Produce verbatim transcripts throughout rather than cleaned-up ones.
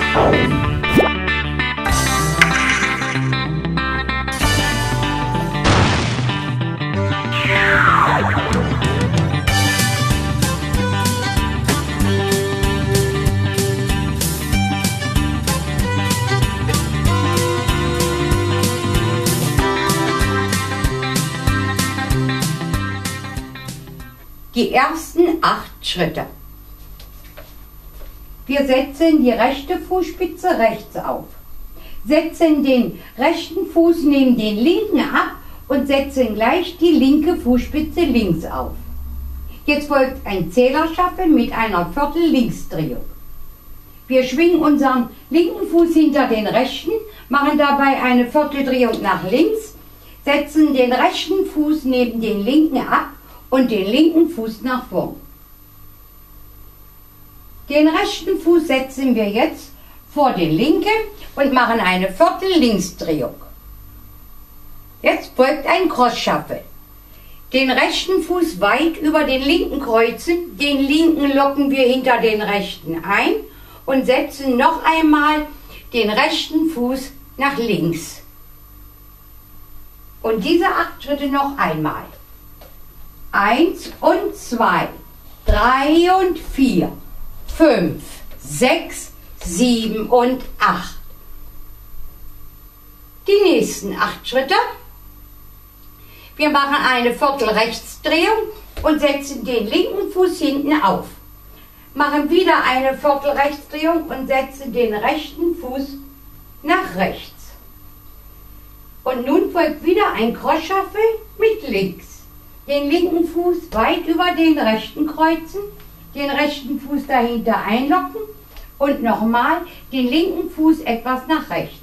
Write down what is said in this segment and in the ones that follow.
Die ersten acht Schritte. Wir setzen die rechte Fußspitze rechts auf, setzen den rechten Fuß neben den linken ab und setzen gleich die linke Fußspitze links auf. Jetzt folgt ein Zählershuffle mit einer Viertel-Linksdrehung. Wir schwingen unseren linken Fuß hinter den rechten, machen dabei eine Vierteldrehung nach links, setzen den rechten Fuß neben den linken ab und den linken Fuß nach vorn. Den rechten Fuß setzen wir jetzt vor den linken und machen eine Viertel-Linksdrehung. Jetzt folgt ein Cross-Shuffle. Den rechten Fuß weit über den linken kreuzen, den linken locken wir hinter den rechten ein und setzen noch einmal den rechten Fuß nach links. Und diese acht Schritte noch einmal. Eins und zwei, drei und vier, fünf, sechs, sieben und acht. Die nächsten acht Schritte. Wir machen eine Viertel-Rechtsdrehung und setzen den linken Fuß hinten auf. Machen wieder eine Viertel-Rechtsdrehung und setzen den rechten Fuß nach rechts. Und nun folgt wieder ein Cross-Shuffle mit links. Den linken Fuß weit über den rechten kreuzen, den rechten Fuß dahinter einlocken und nochmal den linken Fuß etwas nach rechts.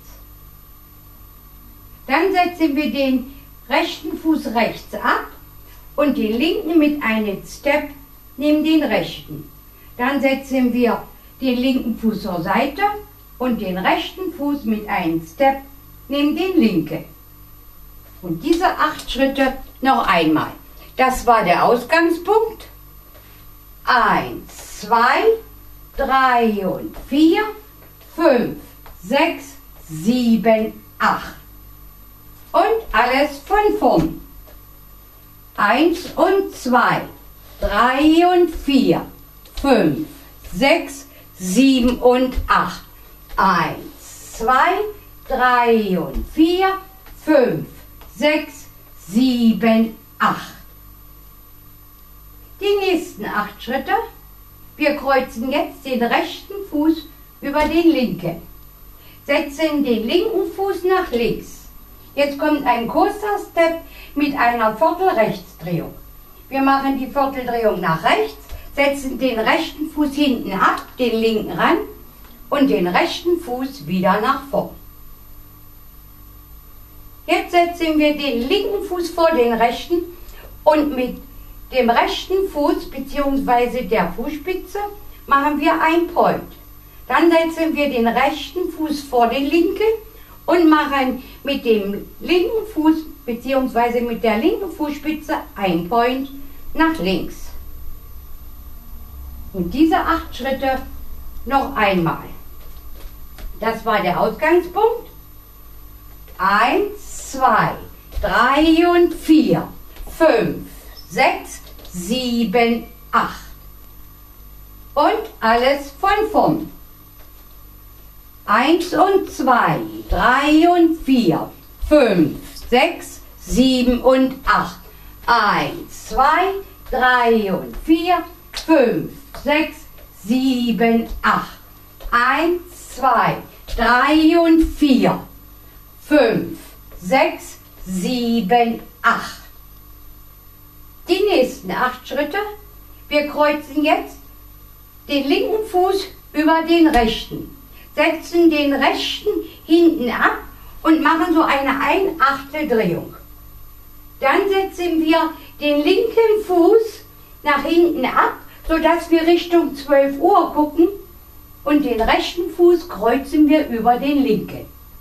Dann setzen wir den rechten Fuß rechts ab und den linken mit einem Step neben den rechten. Dann setzen wir den linken Fuß zur Seite und den rechten Fuß mit einem Step neben den linken. Und diese acht Schritte noch einmal. Das war der Ausgangspunkt. Eins, zwei, drei und vier, fünf, sechs, sieben, acht. Und alles von vorn. Eins und zwei, drei und vier, fünf, sechs, sieben und acht. Eins, zwei, drei und vier, fünf, sechs, sieben, acht. Die nächsten acht Schritte. Wir kreuzen jetzt den rechten Fuß über den linken. Setzen den linken Fuß nach links. Jetzt kommt ein kurzer Step mit einer Viertel-Rechtsdrehung. Wir machen die Vierteldrehung nach rechts, setzen den rechten Fuß hinten ab, den linken ran und den rechten Fuß wieder nach vorn. Jetzt setzen wir den linken Fuß vor den rechten und mit dem rechten Fuß bzw. der Fußspitze machen wir ein Point. Dann setzen wir den rechten Fuß vor den linken und machen mit dem linken Fuß bzw. mit der linken Fußspitze ein Point nach links. Und diese acht Schritte noch einmal. Das war der Ausgangspunkt. Eins, zwei, drei und vier, fünf, sechs, sieben, acht. Und alles von vorn. Eins und zwei, drei und vier, fünf, sechs, sieben und acht. Eins, zwei, drei und vier, fünf, sechs, sieben, acht. Eins, zwei, drei und vier, fünf, sechs, sieben, acht. Die nächsten acht Schritte. Wir kreuzen jetzt den linken Fuß über den rechten, setzen den rechten hinten ab und machen so eine Ein-Achtel-Drehung. Dann setzen wir den linken Fuß nach hinten ab, sodass wir Richtung zwölf Uhr gucken und den rechten Fuß kreuzen wir über den linken.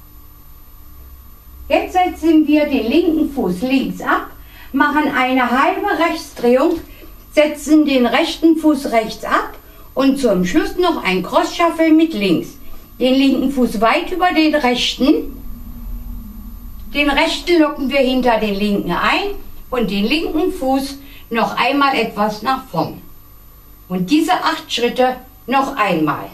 Jetzt setzen wir den linken Fuß links ab, machen eine halbe Rechtsdrehung, setzen den rechten Fuß rechts ab und zum Schluss noch ein Cross-Shuffle mit links. den linken Fuß weit über den rechten. Den rechten locken wir hinter den linken ein und den linken Fuß noch einmal etwas nach vorn. Und diese acht Schritte noch einmal.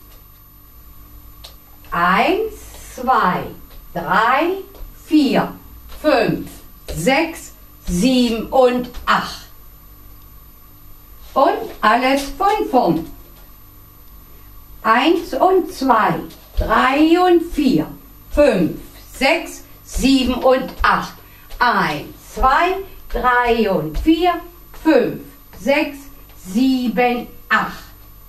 Eins, zwei, drei, vier, fünf, sechs, sieben und acht. Und alles von vorn. Eins und zwei, drei und vier, fünf, sechs, sieben und acht. Eins, zwei, drei und vier, fünf, sechs, sieben, acht.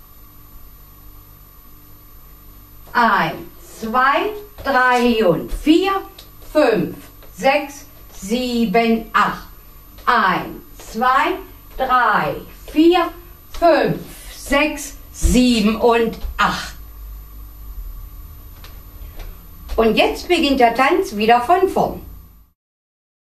Eins, zwei, drei und vier, fünf, sechs, sieben, acht. Eins, zwei, drei, vier, fünf, sechs, sieben und acht. Und jetzt beginnt der Tanz wieder von vorn.